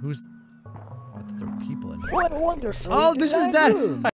Who's? Oh, I thought there were people in here. What wonderful. Oh, this is that.